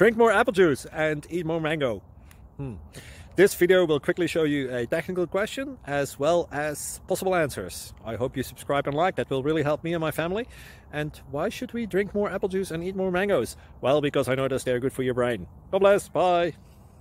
Drink more apple juice and eat more mango. This video will quickly show you a technical question as well as possible answers. I hope you subscribe and like, that will really help me and my family. And why should we drink more apple juice and eat more mangoes? Well, because I noticed they're good for your brain. God bless, bye!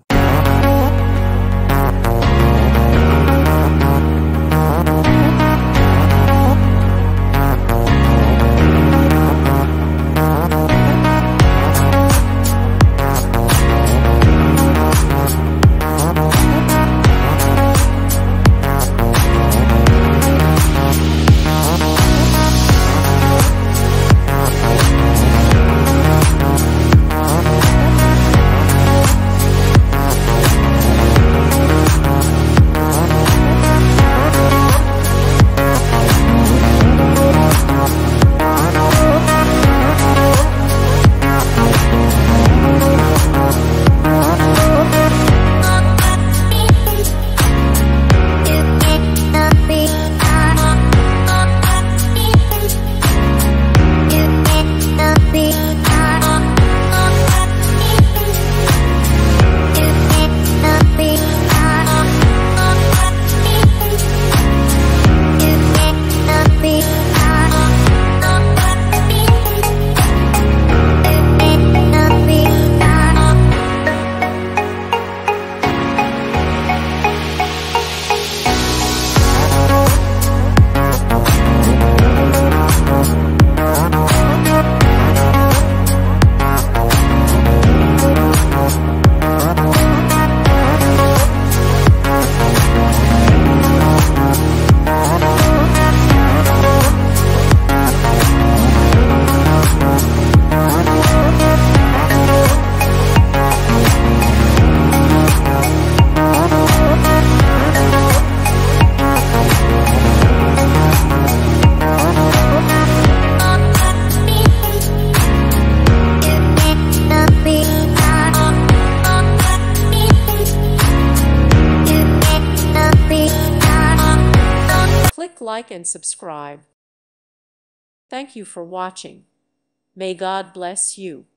Click like and subscribe. Thank you for watching. May God bless you.